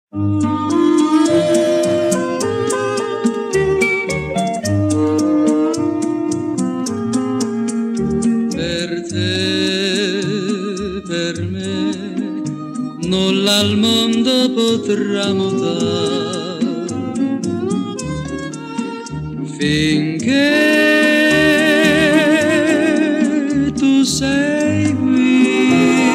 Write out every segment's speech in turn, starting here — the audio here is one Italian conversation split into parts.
Per te, per me, nulla al mondo potrà mutare finché tu sei qui.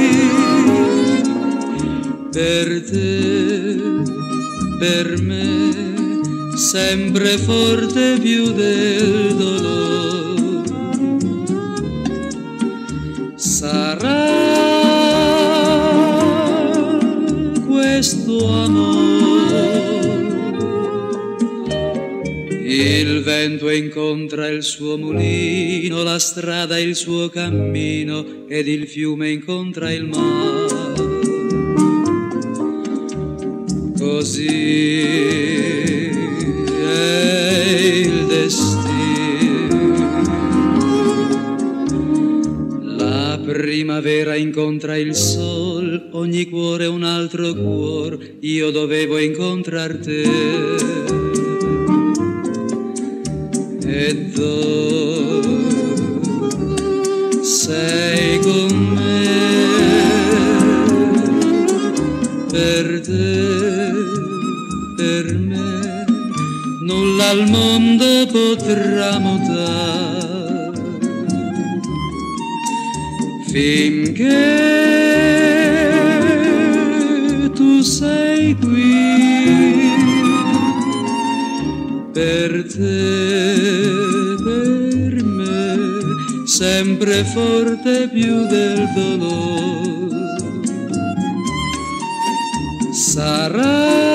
Per te, per me, sempre forte più del dolore, sarà questo amore. Il vento incontra il suo mulino, la strada il suo cammino ed il fiume incontra il mare. Così è il destino. La primavera incontra il sol, ogni cuore un altro cuor, io dovevo incontrar te. E dove sei con me? Per te, per me, nulla al mondo potrà mutare finché tu sei qui. Per te, per me, sempre forte più del dolore, sarà